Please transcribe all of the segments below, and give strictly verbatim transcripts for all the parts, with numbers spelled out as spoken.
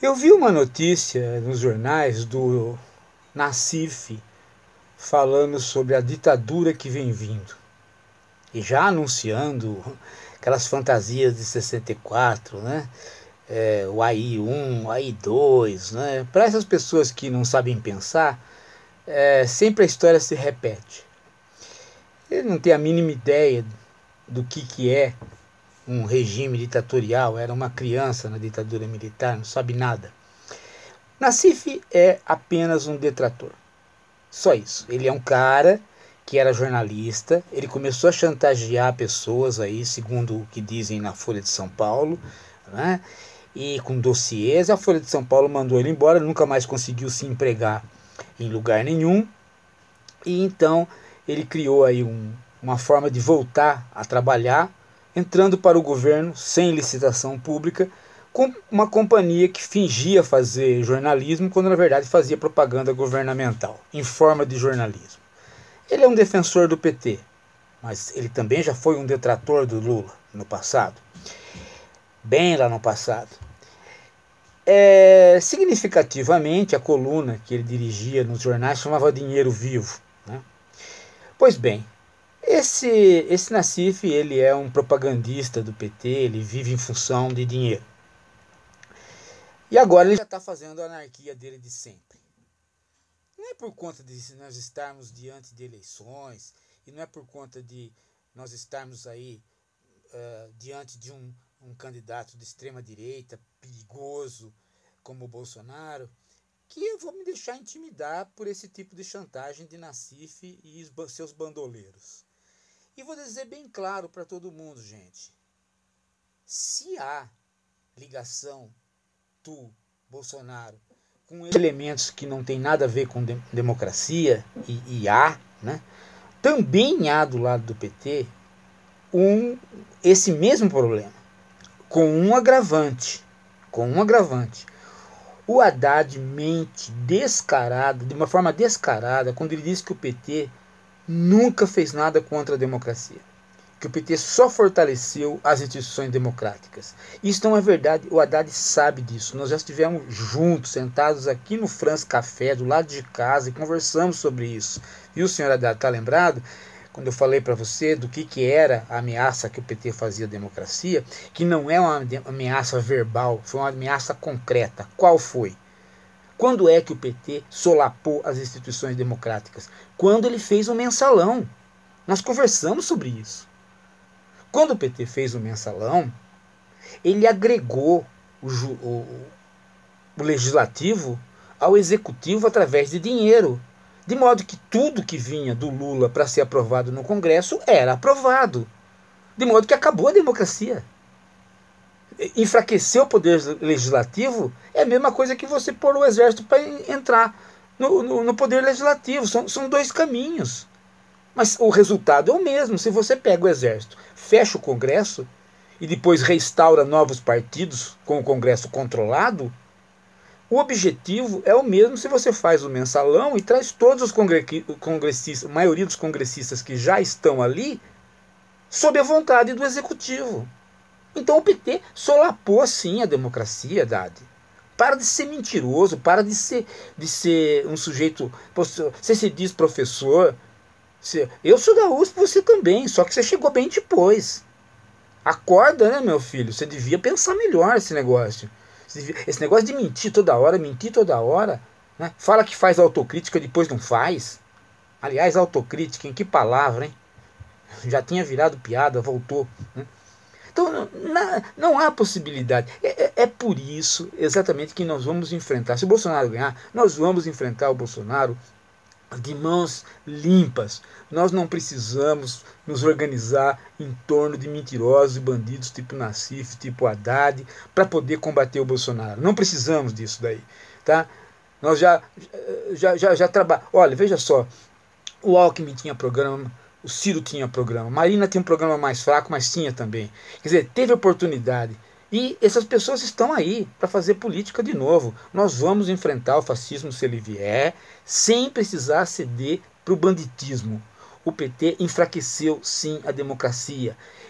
Eu vi uma notícia nos jornais do Nassif falando sobre a ditadura que vem vindo e já anunciando aquelas fantasias de sessenta e quatro, né? É, o A I um, o A I dois, né? Para essas pessoas que não sabem pensar, é, sempre a história se repete. Ele não tem a mínima ideia do que, que é um regime ditatorial, era uma criança na ditadura militar, não sabe nada. Nassif é apenas um detrator. Só isso. Ele é um cara que era jornalista, ele começou a chantagear pessoas aí, segundo o que dizem na Folha de São Paulo, né? E com dossiês, a Folha de São Paulo mandou ele embora, nunca mais conseguiu se empregar em lugar nenhum. E então ele criou aí um, uma forma de voltar a trabalhar, entrando para o governo sem licitação pública, com uma companhia que fingia fazer jornalismo, quando na verdade fazia propaganda governamental, em forma de jornalismo. Ele é um defensor do P T, mas ele também já foi um detrator do Lula no passado, bem lá no passado. É, significativamente, a coluna que ele dirigia nos jornais chamava Dinheiro Vivo, né? Pois bem, esse, esse Nassif, ele é um propagandista do P T, ele vive em função de dinheiro. E agora ele já está fazendo a anarquia dele de sempre. Não é por conta de nós estarmos diante de eleições, e não é por conta de nós estarmos aí uh, diante de um, um candidato de extrema direita, perigoso, como o Bolsonaro, que eu vou me deixar intimidar por esse tipo de chantagem de Nassif e seus bandoleiros. E vou dizer bem claro para todo mundo, gente. Se há ligação do Bolsonaro com elementos que não tem nada a ver com de democracia, e, e há, né? Também há do lado do P T um, esse mesmo problema, com um agravante, com um agravante. O Haddad mente descarado, de uma forma descarada, quando ele diz que o P T nunca fez nada contra a democracia, que o P T só fortaleceu as instituições democráticas. Isso não é verdade, o Haddad sabe disso. Nós já estivemos juntos, sentados aqui no France Café, do lado de casa, e conversamos sobre isso. Viu, senhor Haddad, está lembrado? Quando eu falei para você do que, que era a ameaça que o P T fazia à democracia, que não é uma ameaça verbal, foi uma ameaça concreta. Qual foi? Quando é que o P T solapou as instituições democráticas? Quando ele fez o mensalão. Nós conversamos sobre isso. Quando o P T fez o mensalão, ele agregou o, o, o legislativo ao executivo através de dinheiro. De modo que tudo que vinha do Lula para ser aprovado no Congresso era aprovado. De modo que acabou a democracia. Enfraquecer o poder legislativo é a mesma coisa que você pôr o exército para entrar no, no, no poder legislativo. São, são dois caminhos. Mas o resultado é o mesmo. Se você pega o exército, fecha o Congresso e depois restaura novos partidos com o Congresso controlado, o objetivo é o mesmo se você faz o mensalão e traz todos os congressistas, a maioria dos congressistas que já estão ali, sob a vontade do executivo. Então o P T solapou sim a democracia, Haddad. Para de ser mentiroso, para de ser, de ser um sujeito... Você se diz professor... Eu sou da U S P, você também, só que você chegou bem depois. Acorda, né, meu filho? Você devia pensar melhor esse negócio. Esse negócio de mentir toda hora, mentir toda hora, né? Fala que faz autocrítica, depois não faz. Aliás, autocrítica, em que palavra, hein? Já tinha virado piada, voltou, né? Então, não, não há possibilidade. É, é, é por isso, exatamente, que nós vamos enfrentar. Se o Bolsonaro ganhar, nós vamos enfrentar o Bolsonaro de mãos limpas. Nós não precisamos nos organizar em torno de mentirosos e bandidos tipo Nassif, tipo Haddad, para poder combater o Bolsonaro. Não precisamos disso daí, tá? Nós já já já, já trabalhamos. Olha, veja só, o Alckmin tinha programa, o Ciro tinha programa, Marina tinha um programa mais fraco, mas tinha também. Quer dizer, teve oportunidade. E essas pessoas estão aí para fazer política de novo. Nós vamos enfrentar o fascismo se ele vier, sem precisar ceder para o banditismo. O P T enfraqueceu sim a democracia.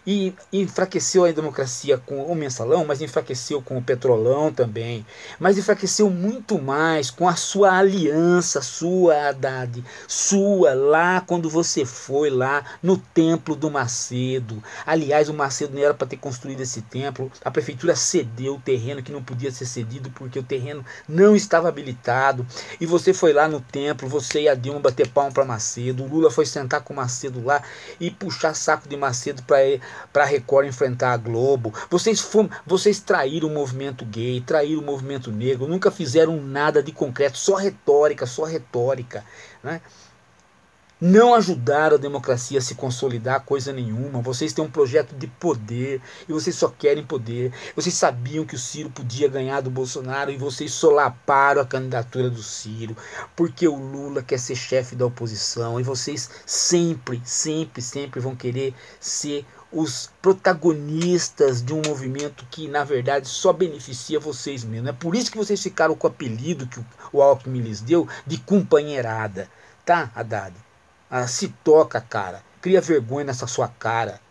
e enfraqueceu a democracia com o mensalão, mas enfraqueceu com o petrolão também, mas enfraqueceu muito mais com a sua aliança, sua, Haddad, sua, lá quando você foi lá no templo do Macedo. Aliás, o Macedo não era para ter construído esse templo, a prefeitura cedeu o terreno que não podia ser cedido porque o terreno não estava habilitado, e você foi lá no templo, você e a Dilma bater palma para Macedo, o Lula foi sentar com o Macedo lá e puxar saco de Macedo para para a Record enfrentar a Globo. Vocês, foram, vocês traíram o movimento gay, traíram o movimento negro, nunca fizeram nada de concreto, só retórica, só retórica, né? Não ajudaram a democracia a se consolidar coisa nenhuma. Vocês têm um projeto de poder e vocês só querem poder. Vocês sabiam que o Ciro podia ganhar do Bolsonaro e vocês solaparam a candidatura do Ciro porque o Lula quer ser chefe da oposição, e vocês sempre, sempre, sempre vão querer ser os protagonistas de um movimento que na verdade só beneficia vocês mesmos. É por isso que vocês ficaram com o apelido que o Alckmin lhes deu de companheirada, tá, Haddad? Ah, se toca, cara. Cria vergonha nessa sua cara.